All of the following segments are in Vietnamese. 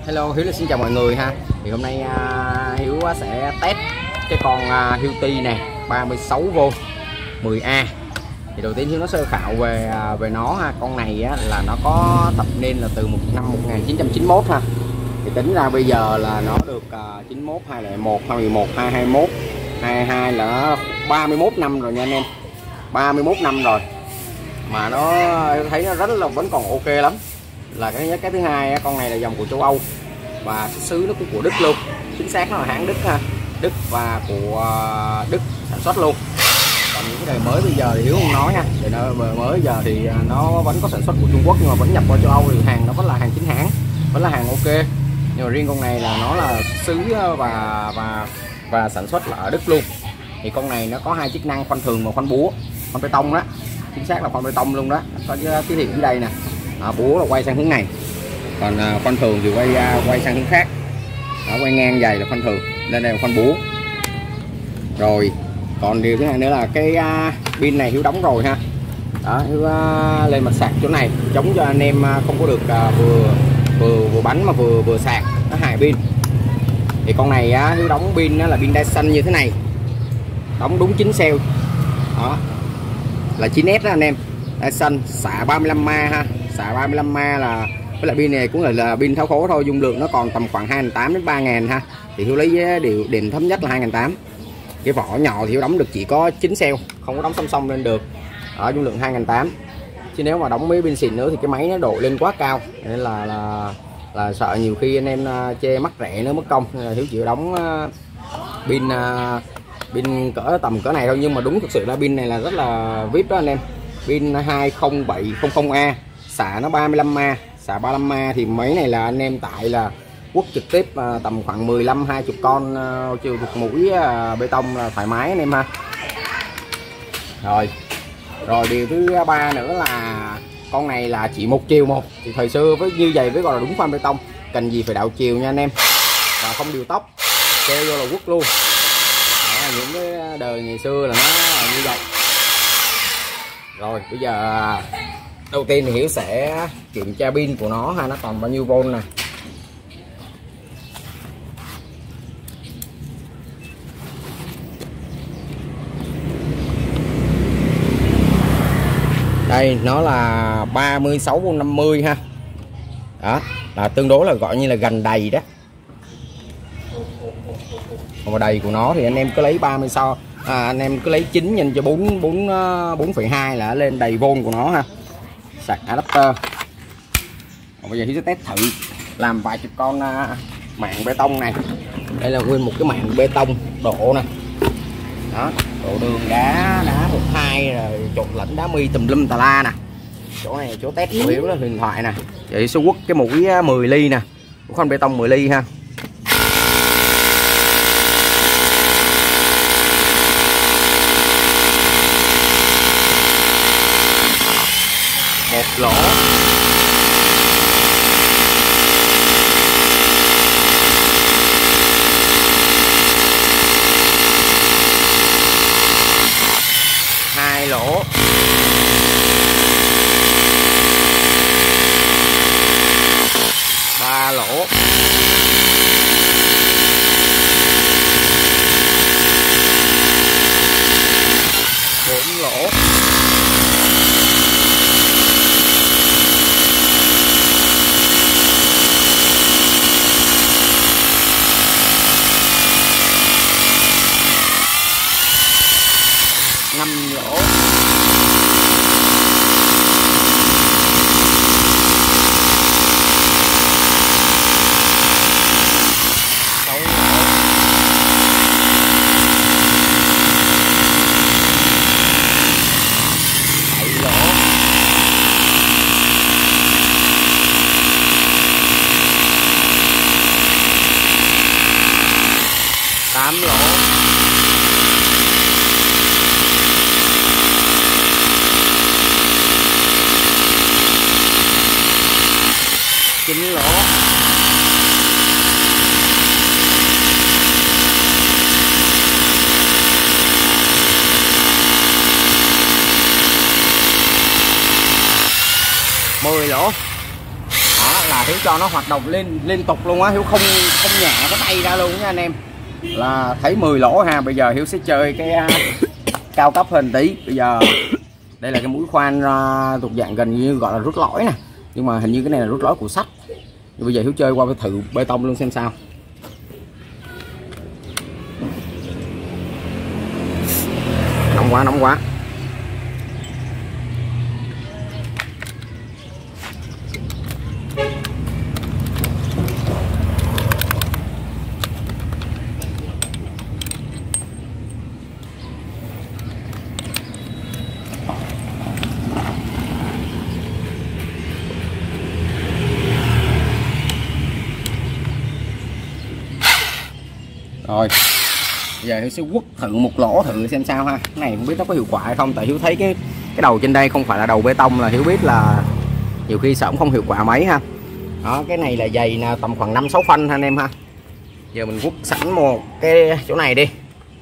Hello, Hiếu xin chào mọi người ha. Thì hôm nay Hiếu sẽ test cái con Hilti này 36V 10A. Thì đầu tiên Hiếu nó sơ khảo về nó ha. Con này là nó có thập niên là từ năm 1991 ha. Thì tính ra bây giờ là nó được 91, 201, 211, 221, 22 là nó 31 năm rồi nha anh em. 31 năm rồi. Mà nó thấy nó rất là vẫn còn ok lắm. Là cái nhất. Cái thứ hai, con này là dòng của châu Âu và xuất xứ nó cũng của Đức luôn, chính xác nó là hãng Đức ha, Đức và của Đức sản xuất luôn. Còn những cái đời mới bây giờ thì Hiếu không nói nha, thì nó mới bây giờ thì nó vẫn có sản xuất của Trung Quốc nhưng mà vẫn nhập qua châu Âu, thì hàng nó vẫn là hàng chính hãng, vẫn là hàng ok. Nhưng mà riêng con này là nó là xuất xứ và sản xuất là ở Đức luôn. Thì con này nó có hai chức năng, khoan thường và khoan búa, khoan bê tông đó, chính xác là khoan bê tông luôn đó, có cái hiện ở đây nè. Búa là quay sang hướng này, còn khoan thường thì quay sang hướng khác. Quay ngang dày là khoan thường, lên đây là khoan búa. Rồi còn điều thứ hai nữa là cái pin này Hiếu đóng rồi ha. Đó, Hiếu lên mặt sạc chỗ này chống cho anh em không có được vừa bắn mà vừa sạc, nó hại pin. Thì con này Hiếu đóng pin là pin Dyson như thế này, đóng đúng 9 cell đó, là 9S đó anh em. Dyson xạ 35A ha, xạ 35A là với lại pin này cũng là pin tháo khố thôi, dung lượng nó còn tầm khoảng 2.800 đến 3.000 ha. Thì Hiếu lấy điều điểm thấp nhất là 2.800. Cái vỏ nhỏ thì Hiếu đóng được chỉ có 9 cell, không có đóng song song lên được. Ở dung lượng 2.800. Chứ nếu mà đóng mấy pin xịn nữa thì cái máy nó độ lên quá cao, nên là sợ nhiều khi anh em chê mắc rẻ nữa mất công. Nên là Hiếu chịu đóng pin tầm cỡ này thôi. Nhưng mà đúng thực sự là pin này là rất là VIP đó anh em. Pin 20700A, xạ nó 35A, xạ 35A. Thì máy này là anh em tại là quất trực tiếp tầm khoảng 15-20 con trừ một mũi bê tông là thoải mái anh em ha. Rồi điều thứ ba nữa là con này là chỉ một chiều một. Thì thời xưa với như vậy với gọi là đúng khoan bê tông, cần gì phải đảo chiều nha anh em, và không điều tốc, treo vô là quất luôn. Đó, những cái đời ngày xưa là nó là như vậy. Rồi bây giờ đầu tiên thì Hiếu sẽ kiểm tra pin của nó ha, nó còn bao nhiêu volt nè. Đây nó là 36V50 ha. Đó là tương đối là gọi như là gần đầy đó. Còn đầy của nó thì anh em cứ lấy 36, anh em cứ lấy 9 nhân cho 4,2 là lên đầy vôn của nó ha. Sạc adapter. Còn bây giờ Hiếu sẽ test thử làm vài chục con mạng bê tông này. Đây là nguyên một cái mạng bê tông độ nè. Đó, độ đường đá 12 rồi trộn lẫn đá mi tùm lum tà la nè. Chỗ này là chỗ test của Hiếu là huyền thoại nè. Vậy số quất cái mũi 10 ly nè, khoan bê tông 10 ly ha. Một lỗ, hai lỗ, ba lỗ, bốn lỗ, năm lỗ, sáu lỗ, bảy lỗ, tám lỗ, 9 lỗ, 10 lỗ. Đó là Hiếu cho nó hoạt động liên tục luôn á, Hiếu không nhả cái tay ra luôn nha anh em. Là thấy 10 lỗ ha. Bây giờ Hiếu sẽ chơi cái cao cấp hơn tí. Bây giờ đây là cái mũi khoan thuộc dạng gần như gọi là rút lõi nè, nhưng mà hình như cái này là rút lõi của sắt. Bây giờ Hiếu chơi qua thử bê tông luôn xem sao. Nóng quá. Rồi bây giờ Hiếu sẽ quất thử một lỗ thử xem sao ha. Cái này không biết nó có hiệu quả hay không, tại Hiếu thấy cái đầu trên đây không phải là đầu bê tông, là Hiếu biết là nhiều khi sởm không hiệu quả mấy ha. Đó, cái này là dày là tầm khoảng 5-6 phân ha anh em ha. Giờ mình quất sẵn một cái chỗ này đi.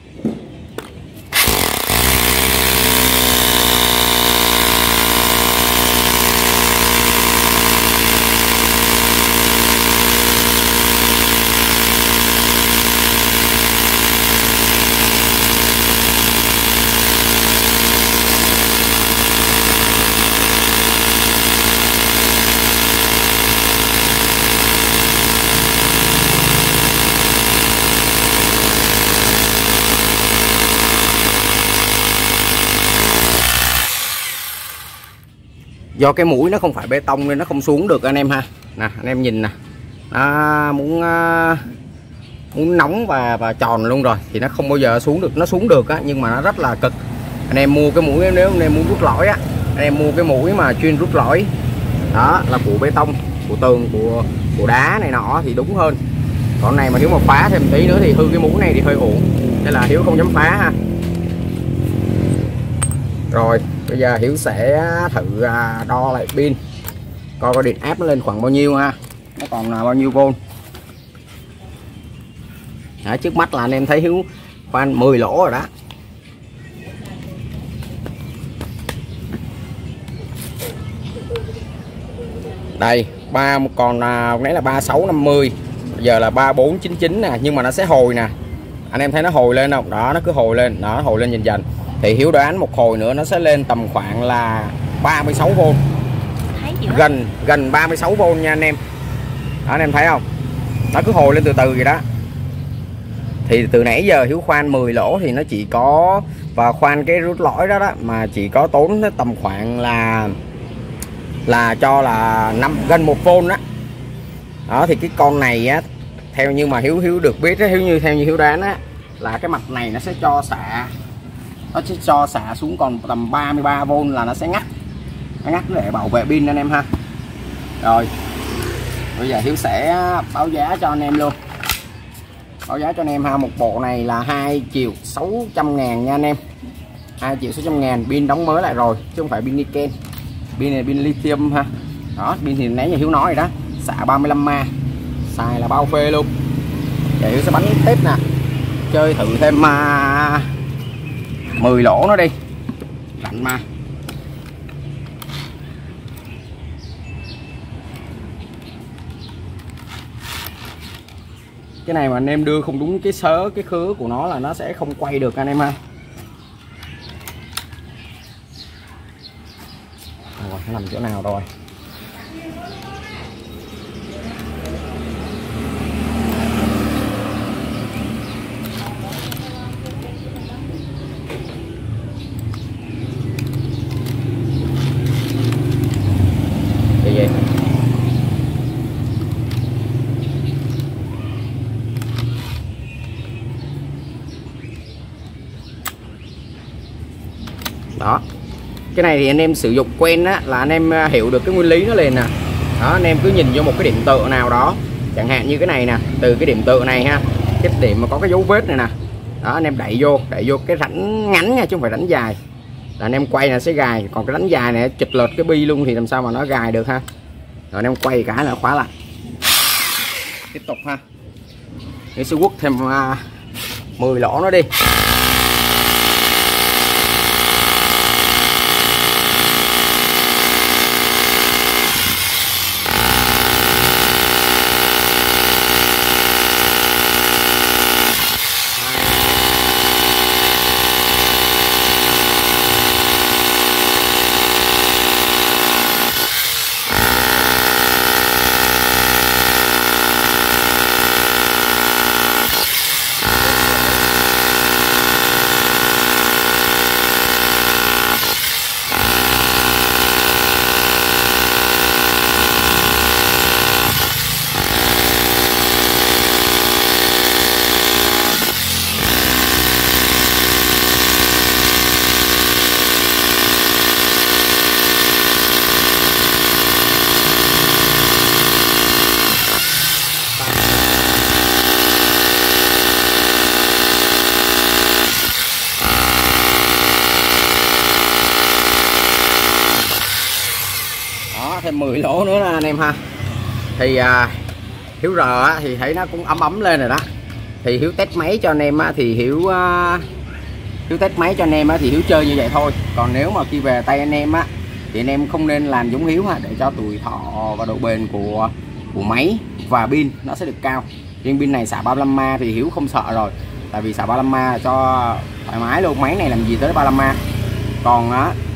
Do cái mũi nó không phải bê tông nên nó không xuống được anh em ha. Nè anh em nhìn nè, muốn nóng và tròn luôn rồi thì nó không bao giờ xuống được. Nó xuống được á, nhưng mà nó rất là cực. Anh em mua cái mũi, nếu anh em muốn rút lõi á, anh em mua cái mũi mà chuyên rút lõi đó là của bê tông, của tường, của đá này nọ thì đúng hơn. Còn này mà Hiếu mà phá thêm tí nữa thì hư cái mũi này thì hơi uổng, nên là Hiếu không dám phá ha. Rồi bây giờ Hiếu sẽ thử đo lại pin, coi điện áp nó lên khoảng bao nhiêu ha, nó còn là bao nhiêu vôn. Đó, trước mắt là anh em thấy Hiếu khoan 10 lỗ rồi đó. Đây còn nãy là 3650, giờ là 3499 nè, nhưng mà nó sẽ hồi nè. Anh em thấy nó hồi lên không? Đó, nó cứ hồi lên, đó, hồi lên dần dần. Thì Hiếu đoán một hồi nữa nó sẽ lên tầm khoảng là 36V. Gần 36V nha anh em. Đó, anh em thấy không? Nó cứ hồi lên từ từ vậy đó. Thì từ nãy giờ Hiếu khoan 10 lỗ thì nó chỉ có, và khoan cái rút lõi đó mà chỉ có tốn tầm khoảng là cho là gần 1V đó. Đó thì cái con này á, theo như mà Hiếu được biết á, theo như Hiếu đoán á, là cái mặt này nó sẽ cho xạ xuống còn tầm 33V là nó sẽ ngắt. Nó ngắt để bảo vệ pin anh em ha. Rồi bây giờ Hiếu sẽ báo giá cho anh em luôn. Báo giá cho anh em ha. Một bộ này là 2.600.000 nha anh em. 2.600.000. Pin đóng mới lại rồi chứ không phải pin niken. Pin này pin lithium ha. Đó, pin thì nãy giờ Hiếu nói rồi đó, xạ 35 ma, xài là bao phê luôn. Giờ Hiếu sẽ bắn tiếp nè, chơi thử thêm 10 lỗ nó đi, lạnh mà. Cái này mà anh em đưa không đúng cái khứa của nó là nó sẽ không quay được anh em ha. Rồi, nó nằm chỗ nào rồi? Vậy đó, cái này thì anh em sử dụng quen á, là anh em hiểu được cái nguyên lý nó liền nè. Đó, anh em cứ nhìn vô một cái điểm tựa nào đó, chẳng hạn như cái này nè, từ cái điểm tựa này ha, cái điểm mà có cái dấu vết này nè, đó anh em đẩy vô cái rãnh ngắn nha, chứ không phải rãnh dài, là anh em quay là sẽ gài. Còn cái rãnh dài này chịch lệch cái bi luôn thì làm sao mà nó gài được ha. Rồi anh em quay cái là khóa lại. Tiếp tục ha, để sẽ quất thêm 10 lỗ nó đi. chửi lỗ nữa anh em ha. Thì Hiếu R thì thấy nó cũng ấm ấm lên rồi đó. Thì Hiếu test máy cho anh em thì Hiếu test máy cho anh em thì Hiếu chơi như vậy thôi. Còn nếu mà khi về tay anh em thì anh em không nên làm giống Hiếu để cho tuổi thọ và độ bền của máy và pin nó sẽ được cao. Riêng pin này xả 35A thì Hiếu không sợ rồi, tại vì xả 35A cho thoải mái luôn, máy này làm gì tới 35A. Còn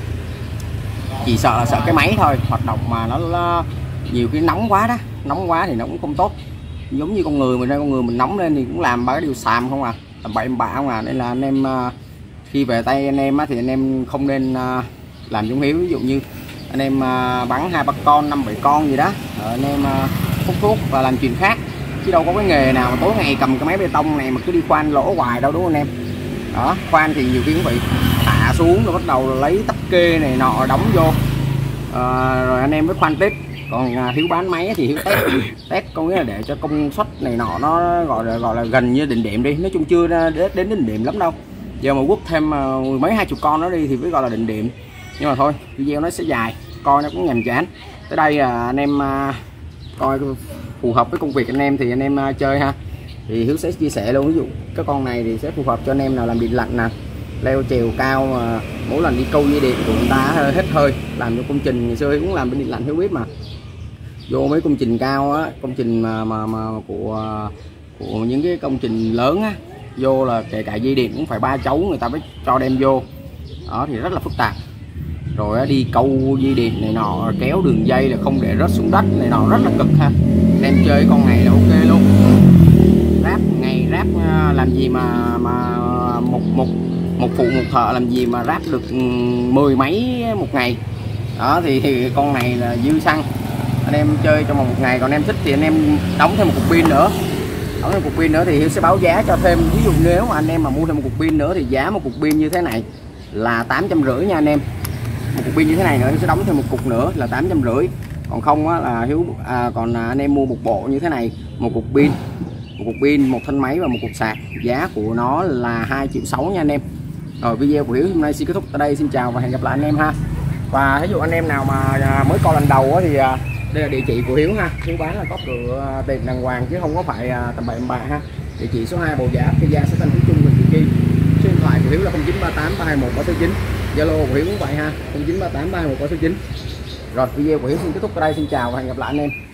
chỉ sợ là sợ cái máy thôi, hoạt động mà nó nhiều cái nóng quá đó, nóng quá thì nó cũng không tốt. Giống như con người mình đây, con người mình nóng lên thì cũng làm ba cái điều xàm không à, tầm bậy bạ không à. Nên là anh em khi về tay anh em thì anh em không nên làm giống Hiếu. Ví dụ như anh em bắn 2-3 con 5-7 con gì đó, anh em hút thuốc và làm chuyện khác, chứ đâu có cái nghề nào mà tối ngày cầm cái máy bê tông này mà cứ đi khoan lỗ hoài đâu, đúng không anh em? Đó, khoan thì nhiều khi cũng bị hạ xuống rồi bắt đầu lấy tắp kê này nọ đóng vô, rồi anh em mới khoan tiếp. Còn Hiếu bán máy thì Hiếu test có nghĩa là để cho công suất này nọ nó gọi là gần như định điểm đi, nói chung chưa đến định điểm lắm đâu. Giờ mà quất thêm mười mấy 20 con nó đi thì mới gọi là định điểm. Nhưng mà thôi, video nó sẽ dài, coi nó cũng nhàm chán. Tới đây anh em coi phù hợp với công việc anh em thì anh em chơi ha. Thì Hiếu sẽ chia sẻ luôn, ví dụ cái con này thì sẽ phù hợp cho anh em nào làm điện lạnh nè, leo trèo cao mà mỗi lần đi câu dây điện của người ta hết hơi, làm cho công trình ngày xưa Hiếu cũng làm bên điện lạnh Hiếu biết mà. Vô mấy công trình cao công trình mà của những cái công trình lớn vô là kể cả dây điện cũng phải 3 chấu người ta mới cho đem vô. Đó thì rất là phức tạp. Rồi đi câu dây điện này nọ, kéo đường dây là không để rớt xuống đất này nọ, rất là cực ha. Đem chơi con này là ok luôn. Ráp ngày ráp làm gì mà một phụ một thợ làm gì mà ráp được 10 mấy một ngày. Đó thì con này là dư xăng, anh em chơi trong một ngày. Còn em thích thì anh em đóng thêm một cục pin nữa, thì Hiếu sẽ báo giá cho thêm. Ví dụ nếu mà anh em mà mua thêm một cục pin nữa thì giá một cục pin như thế này là 850 nha anh em. Một cục pin như thế này nữa Hiếu sẽ đóng thêm một cục nữa là 850. Còn không là Hiếu còn anh em mua một bộ như thế này, một cục pin, một thân máy và một cục sạc, giá của nó là 2,6 triệu nha anh em. Rồi video của Hiếu hôm nay xin kết thúc tại đây, xin chào và hẹn gặp lại anh em ha. Và ví dụ anh em nào mà mới coi lần đầu thì đây là địa chỉ của Hiếu ha. Hiếu bán là có cửa tiền đàng hoàng chứ không có phải tầm bậy bạ ha. Địa chỉ số 2 Bầu Giáp, Cây Gia, xã Tân Phú Trung, huyện Củ Chi. Số điện thoại của Hiếu là 0938 321 369. Zalo của Hiếu cũng vậy ha, 0938 321 369. Rồi video của Hiếu xin kết thúc tại đây, xin chào và hẹn gặp lại anh em.